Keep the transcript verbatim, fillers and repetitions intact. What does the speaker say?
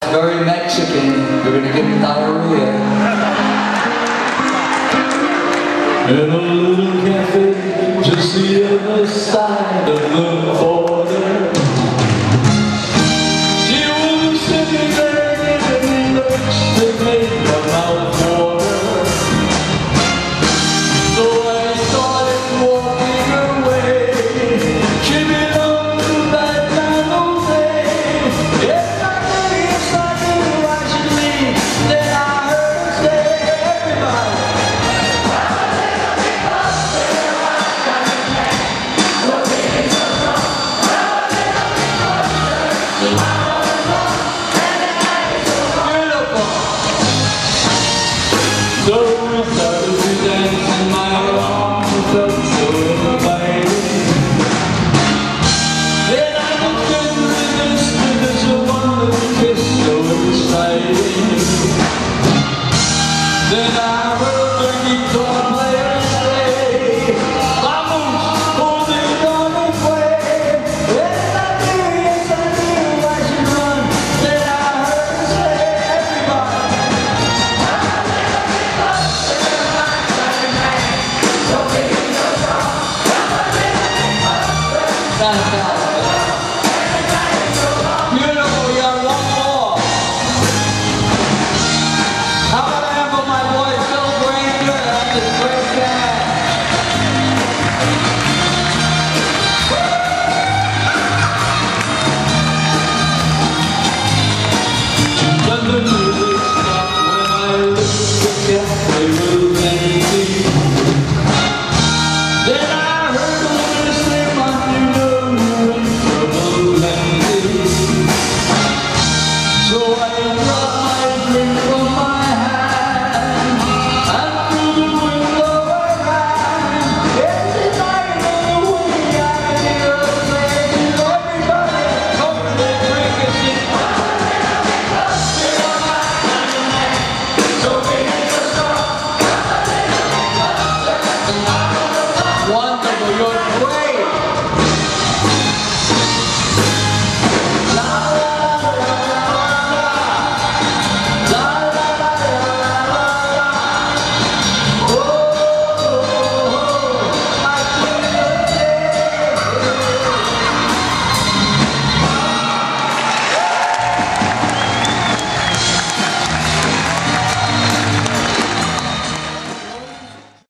Very Mexican, you're gonna get diarrhea. In a little cafe, just the other side of the border, she was sitting there giving me looks that made my mouth water. So I started walking away. She belonged to that San Jose. Yes, I knew, yes, I knew I should leave. Then I heard her say, everybody, so we started to dance and my arms felt so inviting. Then I couldn't resist, there's a wonderful kiss so exciting. Then I heard the guitar player say, vamos, hold it on the way. Yes, I knew, yes, I knew I should run. Then I heard her say, everybody, beautiful, we got one more. How about I have my boy Phil Granger? That's a great guy. But the music stopped when I looked at the cafe was empty. Then I heard a woman say, "Man, you know you're in trouble, Andy." So I